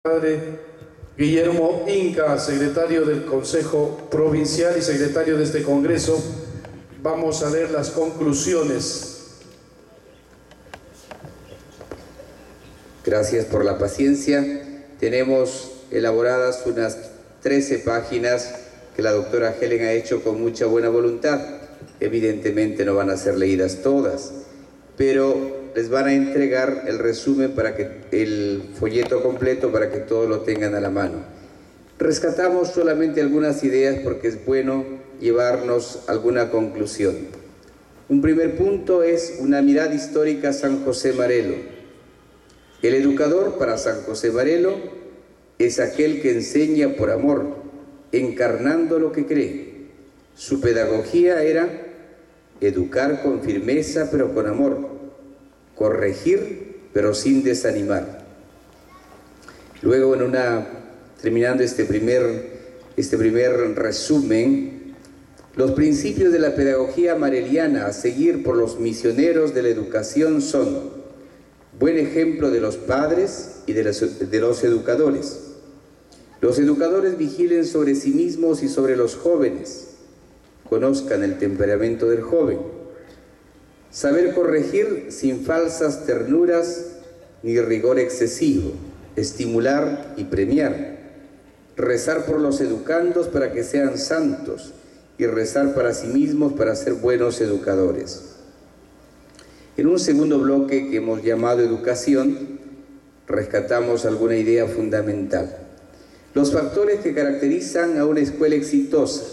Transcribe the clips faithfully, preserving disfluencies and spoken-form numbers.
Padre Guillermo Inca, secretario del Consejo Provincial y secretario de este Congreso. Vamos a leer las conclusiones. Gracias por la paciencia. Tenemos elaboradas unas trece páginas que la doctora Helen ha hecho con mucha buena voluntad. Evidentemente no van a ser leídas todas, pero les van a entregar el resumen, para que el folleto completo, para que todos lo tengan a la mano. Rescatamos solamente algunas ideas porque es bueno llevarnos alguna conclusión. Un primer punto es una mirada histórica a San José Marelo. El educador para San José Marelo es aquel que enseña por amor, encarnando lo que cree. Su pedagogía era educar con firmeza pero con amor, corregir pero sin desanimar. Luego, en una, terminando este primer, este primer resumen, los principios de la pedagogía mareliana a seguir por los misioneros de la educación son: buen ejemplo de los padres y de los, de los educadores. Los educadores vigilen sobre sí mismos y sobre los jóvenes, conozcan el temperamento del joven. Saber corregir sin falsas ternuras ni rigor excesivo, estimular y premiar. Rezar por los educandos para que sean santos y rezar para sí mismos para ser buenos educadores. En un segundo bloque que hemos llamado educación, rescatamos alguna idea fundamental. Los factores que caracterizan a una escuela exitosa: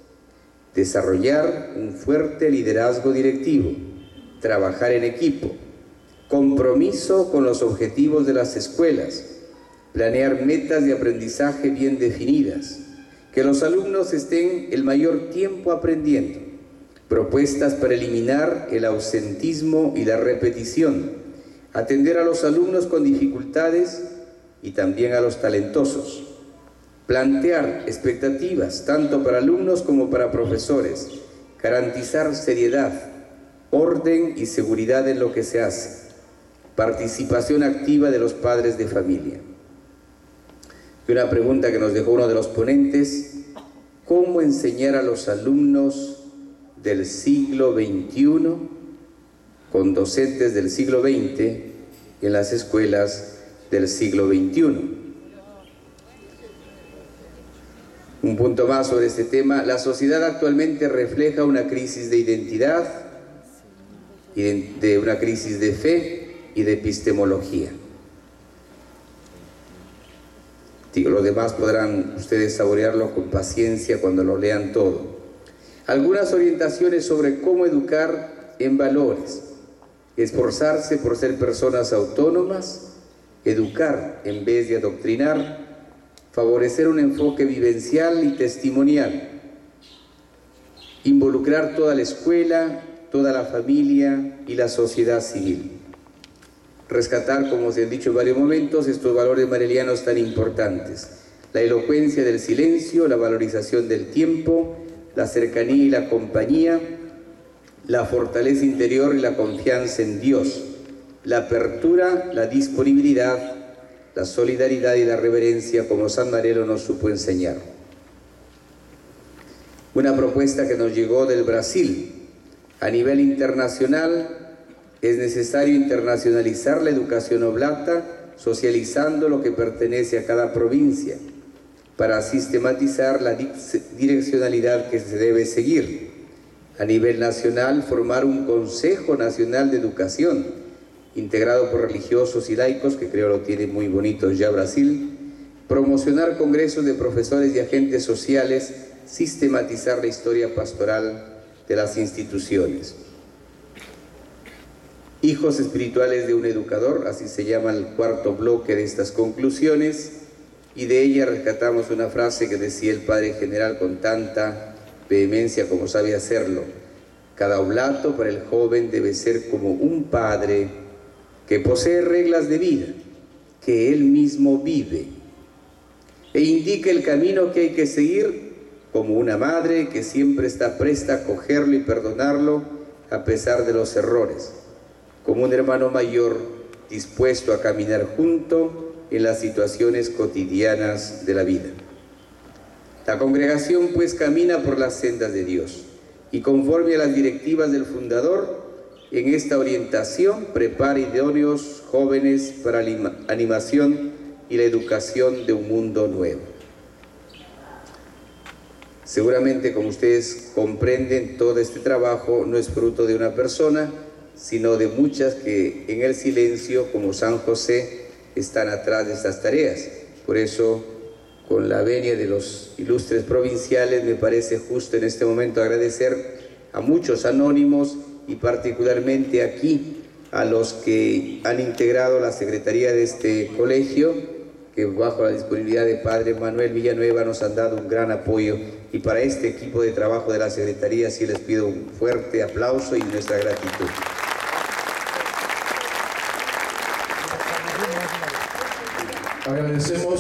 desarrollar un fuerte liderazgo directivo, trabajar en equipo, compromiso con los objetivos de las escuelas, planear metas de aprendizaje bien definidas, que los alumnos estén el mayor tiempo aprendiendo, propuestas para eliminar el ausentismo y la repetición, atender a los alumnos con dificultades y también a los talentosos, plantear expectativas tanto para alumnos como para profesores, garantizar seriedad, orden y seguridad en lo que se hace, participación activa de los padres de familia. Y una pregunta que nos dejó uno de los ponentes: ¿cómo enseñar a los alumnos del siglo veintiuno con docentes del siglo veinte en las escuelas del siglo veintiuno? Un punto más sobre este tema: la sociedad actualmente refleja una crisis de identidad, y de, de una crisis de fe y de epistemología. Digo, los demás podrán ustedes saborearlo con paciencia cuando lo lean todo. Algunas orientaciones sobre cómo educar en valores: esforzarse por ser personas autónomas, educar en vez de adoctrinar, favorecer un enfoque vivencial y testimonial, involucrar toda la escuela, toda la familia y la sociedad civil. Rescatar, como se han dicho en varios momentos, estos valores marelianos tan importantes: la elocuencia del silencio, la valorización del tiempo, la cercanía y la compañía, la fortaleza interior y la confianza en Dios, la apertura, la disponibilidad, la solidaridad y la reverencia, como San Marelo nos supo enseñar. Una propuesta que nos llegó del Brasil: a nivel internacional es necesario internacionalizar la educación oblata, socializando lo que pertenece a cada provincia, para sistematizar la direccionalidad que se debe seguir. A nivel nacional, formar un Consejo Nacional de Educación, integrado por religiosos y laicos, que creo lo tiene muy bonito ya Brasil. Promocionar congresos de profesores y agentes sociales, sistematizar la historia pastoral de las instituciones. Hijos espirituales de un educador, así se llama el cuarto bloque de estas conclusiones, y de ella rescatamos una frase que decía el Padre General con tanta vehemencia como sabe hacerlo: cada oblato para el joven debe ser como un padre que posee reglas de vida, que él mismo vive, e indica el camino que hay que seguir, como una madre que siempre está presta a acogerlo y perdonarlo a pesar de los errores, como un hermano mayor dispuesto a caminar junto en las situaciones cotidianas de la vida. La congregación pues camina por las sendas de Dios y conforme a las directivas del fundador, en esta orientación prepara idóneos jóvenes para la animación y la educación de un mundo nuevo. Seguramente, como ustedes comprenden, todo este trabajo no es fruto de una persona, sino de muchas que en el silencio, como San José, están atrás de estas tareas. Por eso, con la venia de los ilustres provinciales, me parece justo en este momento agradecer a muchos anónimos y particularmente aquí a los que han integrado la secretaría de este colegio, que bajo la disponibilidad de Padre Manuel Villanueva nos han dado un gran apoyo, y para este equipo de trabajo de la secretaría sí les pido un fuerte aplauso y nuestra gratitud. Agradecemos